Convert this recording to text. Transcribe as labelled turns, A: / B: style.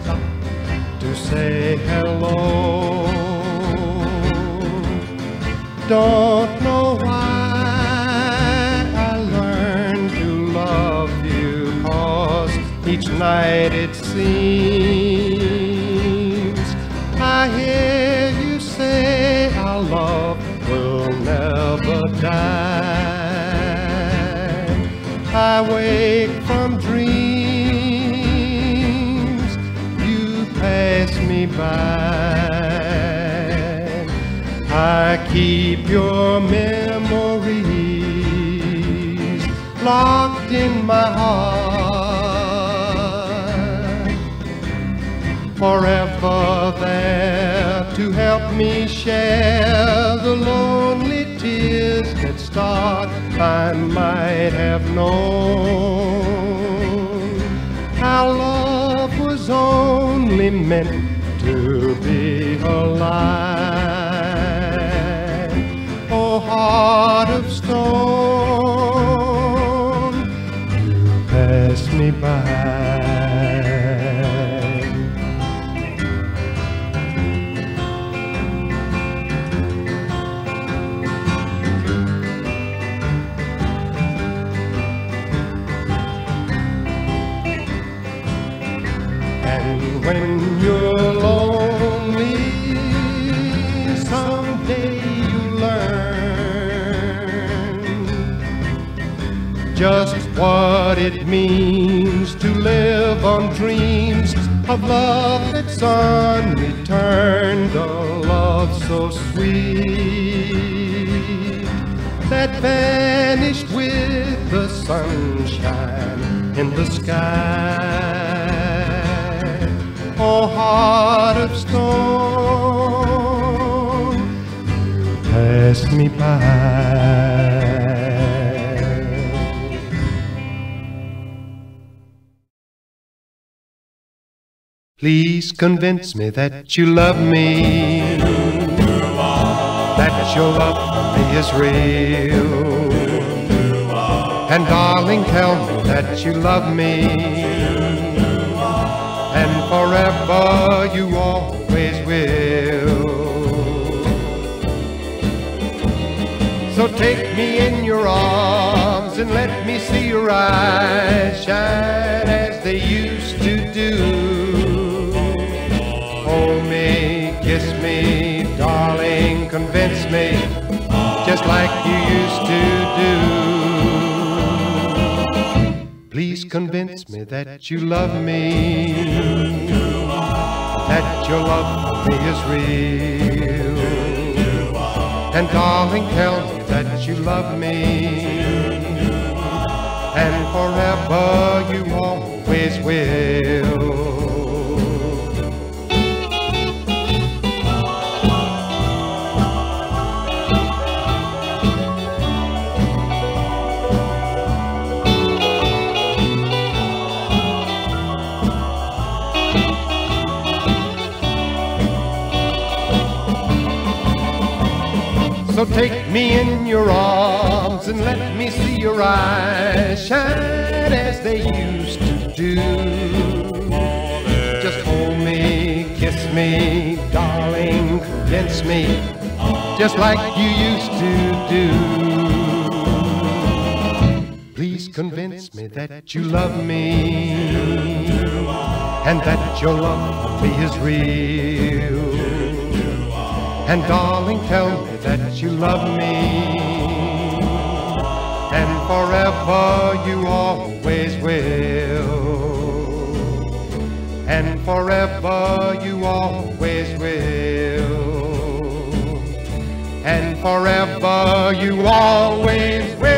A: stop to say hello. Don't know why I learned to love you, 'cause each night it seems I hear you say our love will never die. I wake from dreams, you pass me by. I keep your memories locked in my heart, forever there to help me share the lonely tears that start. I might have known our love was only meant to be alive. Oh, heart of stone, you pass me by. When you're lonely, someday you learn just what it means to live on dreams of love that's unreturned, a love so sweet that vanished with the sunshine in the sky. Oh, heart of stone, you pass me by. Please convince me that you love me, that your love for me is real. And darling, tell me that you love me, and forever you always will. So take me in your arms and let me see your eyes shine as they used to do. Hold me, kiss me, darling, convince me, just like you used to do. Please convince me that you love me, that your love for me is real. And darling, tell me that you love me, and forever you always will. So take me in your arms and let me see your eyes shine as they used to do. Just hold me, kiss me, darling, convince me, just like you used to do. Please convince me that you love me, and that your love for me is real. And darling, tell me that you love me, and forever you always will. And forever you always will. And forever you always will.